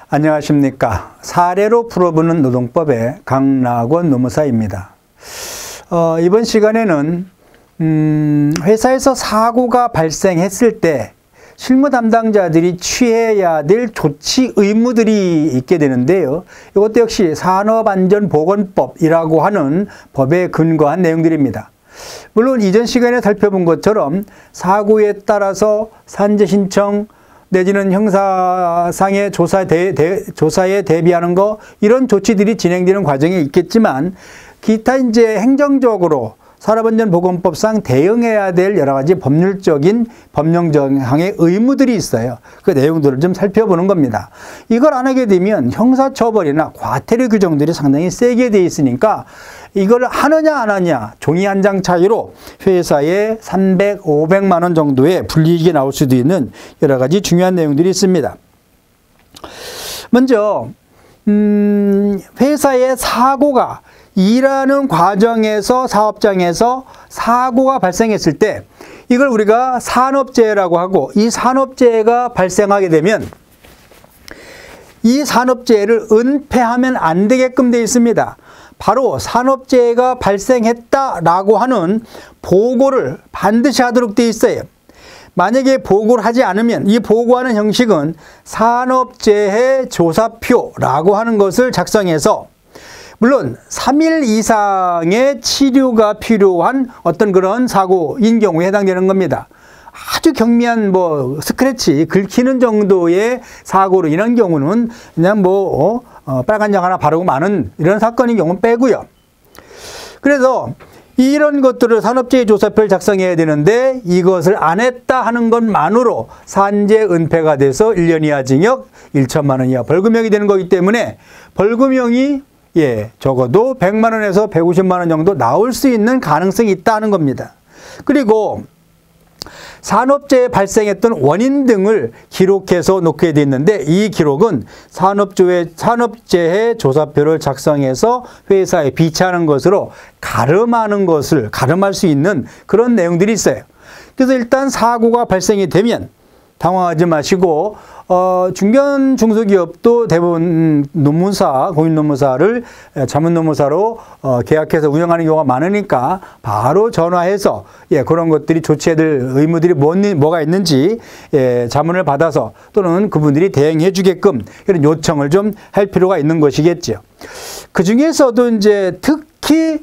안녕하십니까. 사례로 풀어보는 노동법의 강락원 노무사입니다. 이번 시간에는 회사에서 사고가 발생했을 때 실무 담당자들이 취해야 될 조치 의무들이 있게 되는데요. 이것도 역시 산업안전보건법이라고 하는 법에 근거한 내용들입니다. 물론 이전 시간에 살펴본 것처럼 사고에 따라서 산재 신청 내지는 형사상의 조사에 대비하는 거, 이런 조치들이 진행되는 과정에 있겠지만 기타 이제 행정적으로 산업안전보건법상 대응해야 될 여러 가지 법률적인 법령정항의 의무들이 있어요. 그 내용들을 좀 살펴보는 겁니다. 이걸 안 하게 되면 형사처벌이나 과태료 규정들이 상당히 세게 돼 있으니까 이걸 하느냐 안 하느냐 종이 한 장 차이로 회사에 300, 500만 원 정도의 불이익이 나올 수도 있는 여러 가지 중요한 내용들이 있습니다. 먼저 회사의 사고가 일하는 과정에서 사업장에서 사고가 발생했을 때 이걸 우리가 산업재해라고 하고, 이 산업재해가 발생하게 되면 이 산업재해를 은폐하면 안 되게끔 되어 있습니다. 바로 산업재해가 발생했다라고 하는 보고를 반드시 하도록 되어 있어요. 만약에 보고를 하지 않으면 이 보고하는 형식은 산업재해조사표라고 하는 것을 작성해서, 물론 3일 이상의 치료가 필요한 어떤 그런 사고인 경우에 해당되는 겁니다. 아주 경미한 스크래치, 긁히는 정도의 사고로 인한 경우는 그냥 빨간 약 하나 바르고 마는 이런 사건인 경우는 빼고요. 그래서 이런 것들을 산업재해조사표를 작성해야 되는데 이것을 안 했다 하는 것만으로 산재 은폐가 돼서 1년 이하 징역, 1천만 원 이하 벌금형이 되는 거기 때문에 벌금형이 적어도 100만 원에서 150만 원 정도 나올 수 있는 가능성이 있다는 겁니다. 그리고 산업재해 발생했던 원인 등을 기록해서 놓게 돼 있는데, 이 기록은 산업재해 조사표를 작성해서 회사에 비치하는 것으로 가름할 수 있는 그런 내용들이 있어요. 그래서 일단 사고가 발생이 되면 당황하지 마시고, 중견 중소기업도 대부분 노무사, 공인노무사를 자문노무사로 계약해서 운영하는 경우가 많으니까 바로 전화해서 그런 것들이 조치해야 될 의무들이 뭐가 있는지 자문을 받아서 또는 그분들이 대행해 주게끔 이런 요청을 좀 할 필요가 있는 것이겠죠. 그 중에서도 이제 특히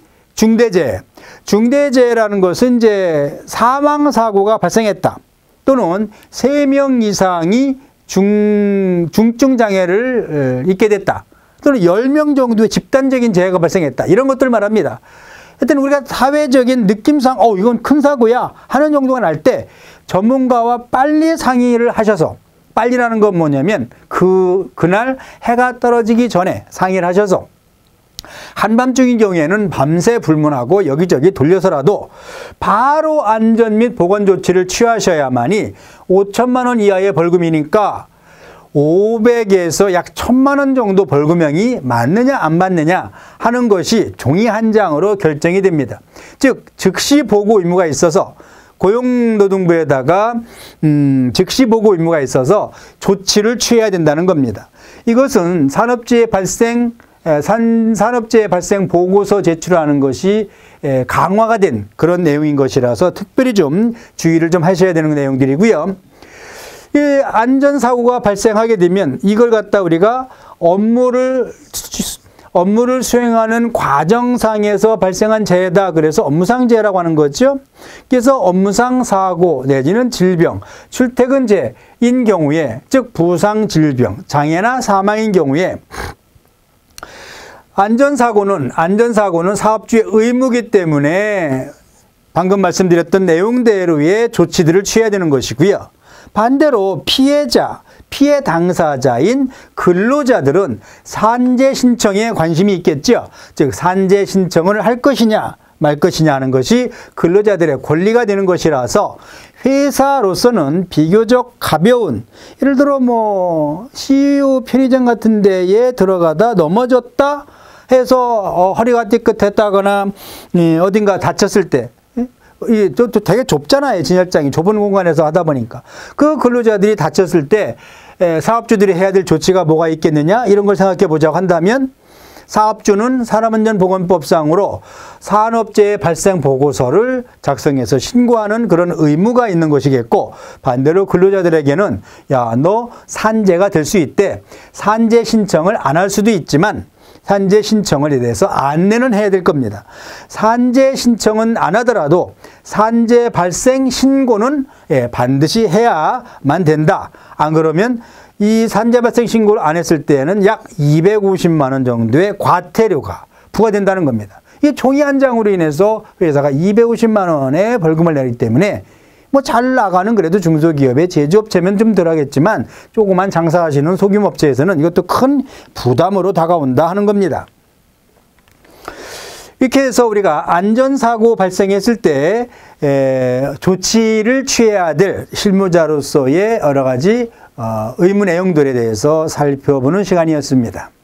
중대재해라는 것은 이제 사망사고가 발생했다, 또는 3명 이상이 중증 장애를 입게 됐다, 또는 10명 정도의 집단적인 재해가 발생했다, 이런 것들을 말합니다. 하여튼 우리가 사회적인 느낌상 이건 큰 사고야 하는 정도가 날 때 전문가와 빨리 상의를 하셔서, 빨리라는 건 뭐냐면 그날 해가 떨어지기 전에 상의를 하셔서 한밤중인 경우에는 밤새 불문하고 여기저기 돌려서라도 바로 안전 및 보건 조치를 취하셔야만이 5천만 원 이하의 벌금이니까 500에서 약 1,000만 원 정도 벌금형이 맞느냐 안 맞느냐 하는 것이 종이 한 장으로 결정이 됩니다. 즉 즉시 보고 의무가 있어서 고용노동부에다가 즉시 보고 의무가 있어서 조치를 취해야 된다는 겁니다. 이것은 산업재해 발생 보고서 제출하는 것이 강화가 된 그런 내용인 것이라서 특별히 좀 주의를 좀 하셔야 되는 내용들이고요. 이 안전사고가 발생하게 되면 이걸 갖다 우리가 업무를 수행하는 과정상에서 발생한 재해다, 그래서 업무상 재해라고 하는 거죠. 그래서 업무상 사고 내지는 질병, 출퇴근재해인 경우에, 즉 부상, 질병, 장애나 사망인 경우에 안전사고는 사업주의 의무이기 때문에 방금 말씀드렸던 내용대로의 조치들을 취해야 되는 것이고요. 반대로 피해 당사자인 근로자들은 산재 신청에 관심이 있겠죠. 즉 산재 신청을 할 것이냐 말 것이냐 하는 것이 근로자들의 권리가 되는 것이라서 회사로서는 비교적 가벼운, 예를 들어 CU 편의점 같은 데에 들어가다 넘어졌다 해서 허리가 삐끗했다거나 어딘가 다쳤을 때 또 되게 좁잖아요. 진열장이 좁은 공간에서 하다 보니까 그 근로자들이 다쳤을 때 사업주들이 해야 될 조치가 뭐가 있겠느냐 이런 걸 생각해 보자고 한다면 사업주는 산업안전보건법상으로 산업재해 발생 보고서를 작성해서 신고하는 그런 의무가 있는 것이겠고, 반대로 근로자들에게는 야, 너 산재가 될 수 있대. 산재 신청을 안 할 수도 있지만 산재 신청을 대해서 안내는 해야 될 겁니다. 산재 신청은 안 하더라도 산재 발생 신고는 반드시 해야만 된다. 안 그러면 이 산재 발생 신고를 안 했을 때에는 약 250만 원 정도의 과태료가 부과된다는 겁니다. 이 종이 한 장으로 인해서 회사가 250만 원의 벌금을 내기 때문에 뭐 잘 나가는 그래도 중소기업의 제조업체면 좀 덜하겠지만 조그만 장사하시는 소규모업체에서는 이것도 큰 부담으로 다가온다 하는 겁니다. 이렇게 해서 우리가 안전사고 발생했을 때 조치를 취해야 될 실무자로서의 여러 가지 의무 내용들에 대해서 살펴보는 시간이었습니다.